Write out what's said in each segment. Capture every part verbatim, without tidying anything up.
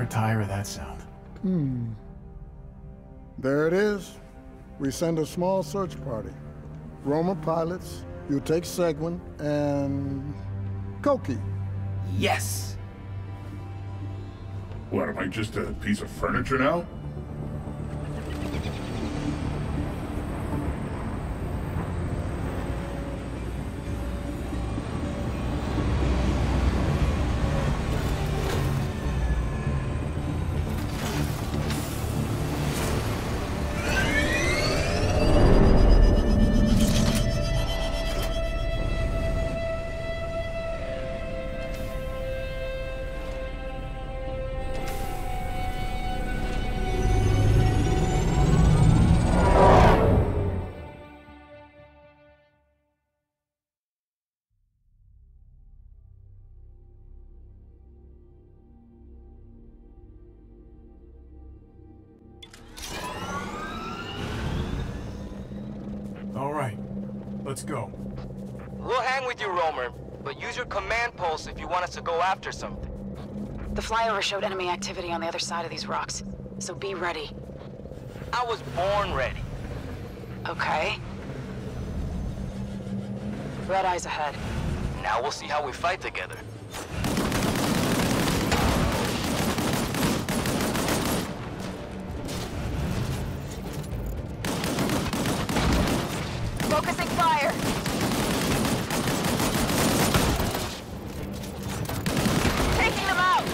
never tire of that sound. Hmm. There it is. We send a small search party. Roma pilots, you take Seguin, and... Koki. Yes! What, am I just a piece of furniture now? All right, let's go. We'll hang with you, Romer, but use your command pulse if you want us to go after something. The flyover showed enemy activity on the other side of these rocks, so be ready. I was born ready. Okay. Red eyes ahead. Now we'll see how we fight together. Focusing fire! Taking them out!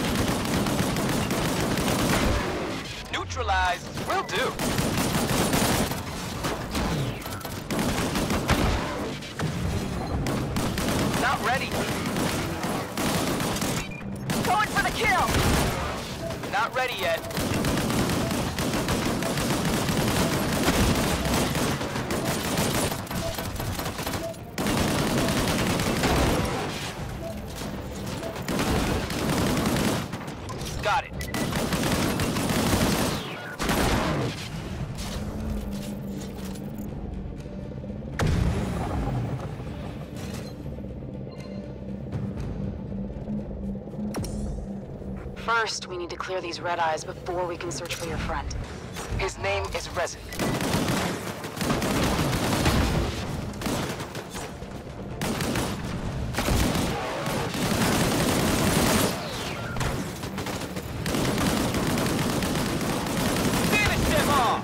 Neutralize. Will do. Not ready. Going for the kill! Not ready yet. Got it. First, we need to clear these red eyes before we can search for your friend. His name is Rezik. Finish them off!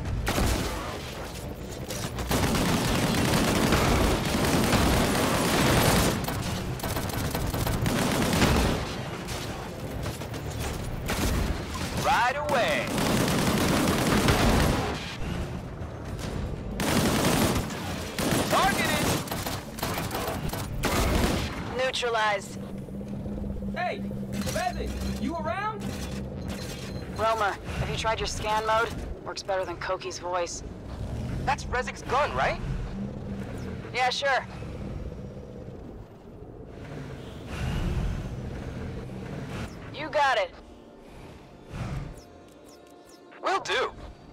Right away. Targeted. Neutralized. Hey, Rezik, you around? Romer, have you tried your scan mode? Works better than Koki's voice. That's Rezik's gun, right? Yeah, sure. You got it. Will do.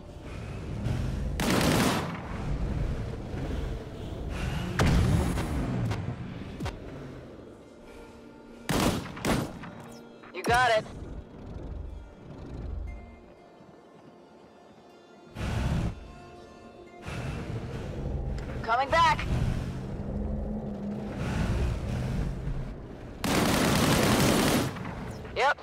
You got it. Coming back. Yep.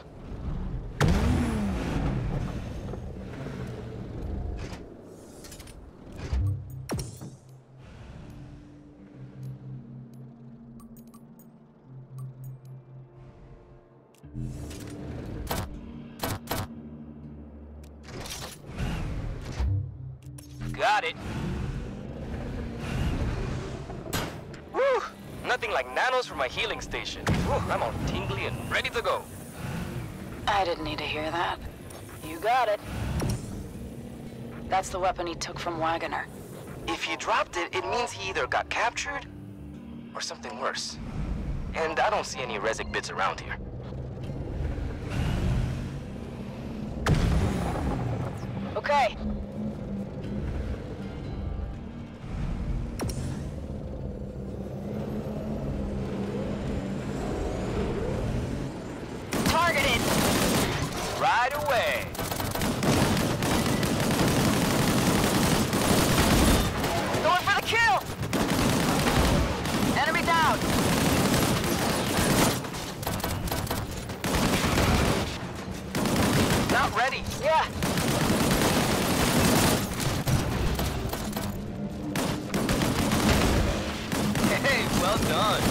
Got it. Woo! Nothing like nanos for my healing station. Woo, I'm all tingly and ready to go. I didn't need to hear that. You got it. That's the weapon he took from Wagoner. If he dropped it, it means he either got captured or something worse. And I don't see any Rezik bits around here. Okay. Right on?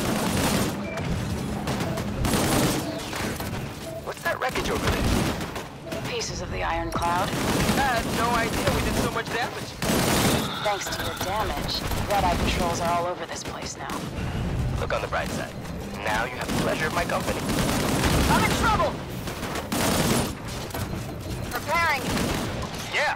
What's that wreckage over there? Pieces of the Iron Cloud. I had no idea we did so much damage. Thanks to your damage, Red-Eye patrols are all over this place now. Look on the bright side. Now you have the pleasure of my company. I'm in trouble! Preparing. Yeah.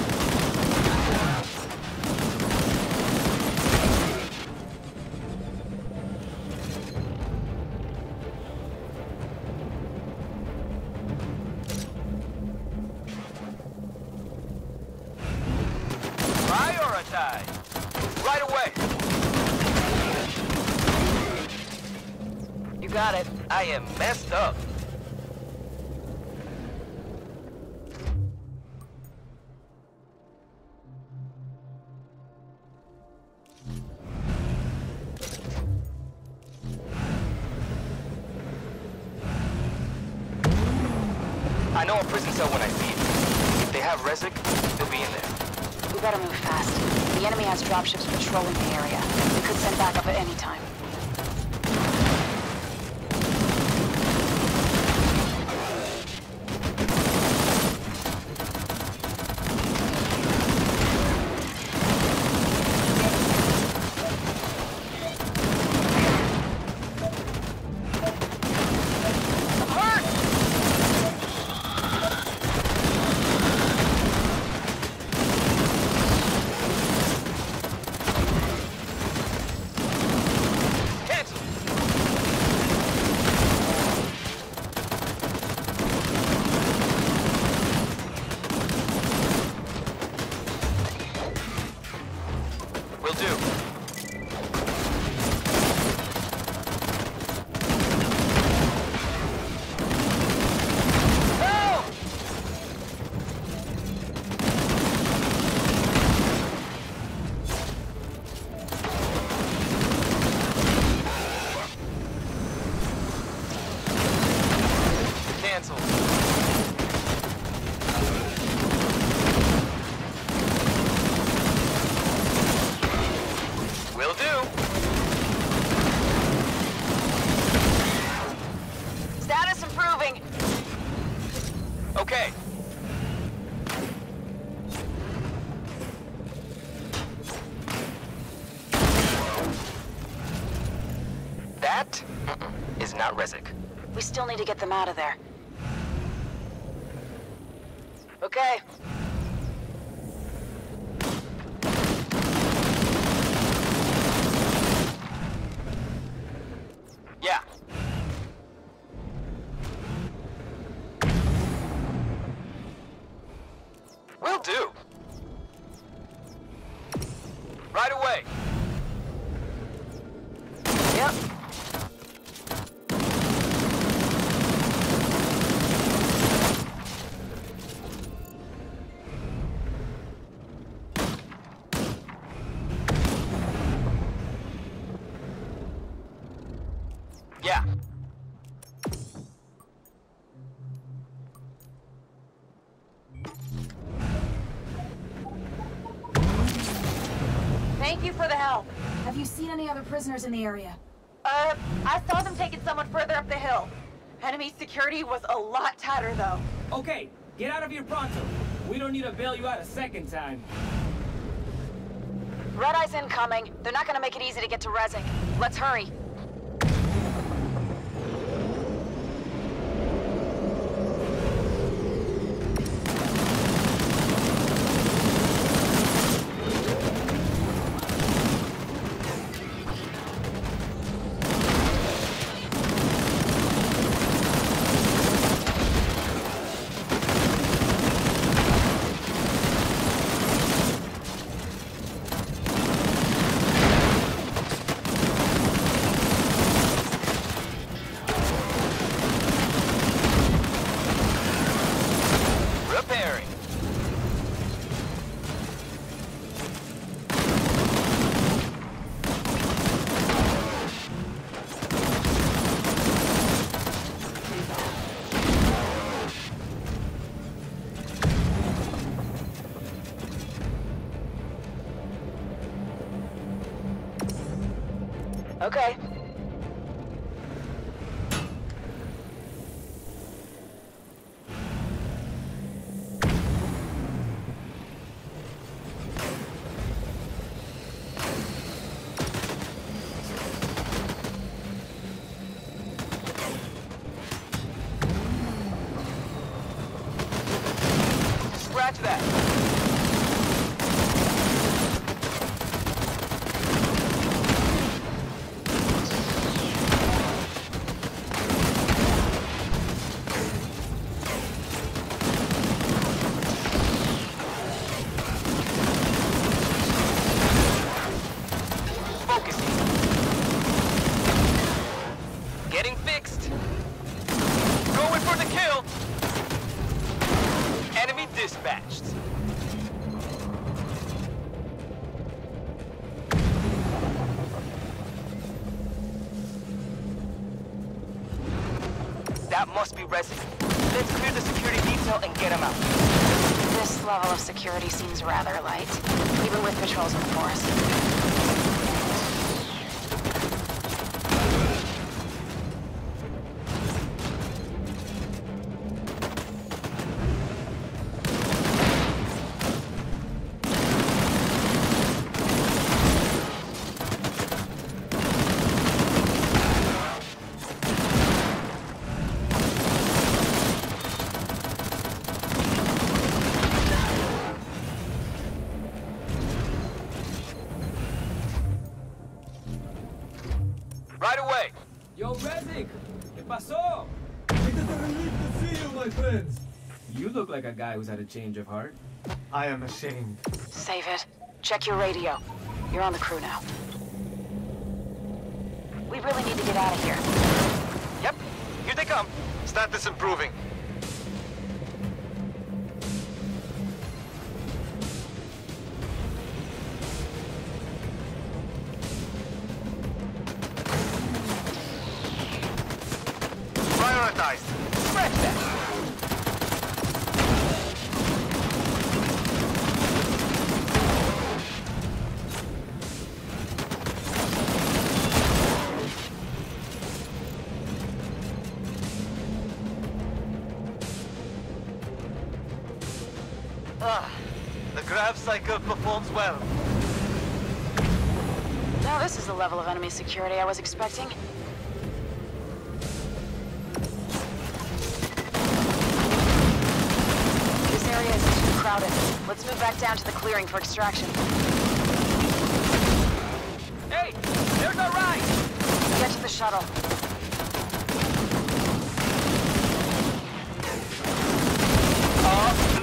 Prioritize. Right away. You got it. I am messed up. I know a prison cell when I see it. If they have Rezek, they'll be in there. We better move fast. The enemy has dropships patrolling the area. We could send backup at any time. Will do. Help! Cancel. Will do. Status improving. Okay. That mm-mm, is not Rezek. We still need to get them out of there. Okay. Yeah. Will do. Right away. Yep. Yeah. Thank you for the help. Have you seen any other prisoners in the area? Uh, I saw them taking someone further up the hill. Enemy security was a lot tighter, though. Okay, get out of here pronto. We don't need to bail you out a second time. Red-Eye's incoming. They're not gonna make it easy to get to Rezek. Let's hurry. Repairing. Okay. That must be Resnick. Let's clear the security detail and get him out. This level of security seems rather light, even with patrols in the forest. Right away! Yo, Resnick! ¿Qué pasó? It is a relief to see you, my friends! You look like a guy who's had a change of heart. I am ashamed. Save it. Check your radio. You're on the crew now. We really need to get out of here. Yep, here they come. Status improving. Prioritized. Scratch that. Ah, the grav cycle performs well. Now this is the level of enemy security I was expecting. This area is too crowded. Let's move back down to the clearing for extraction. Hey, there's our ride! Get to the shuttle. Uh,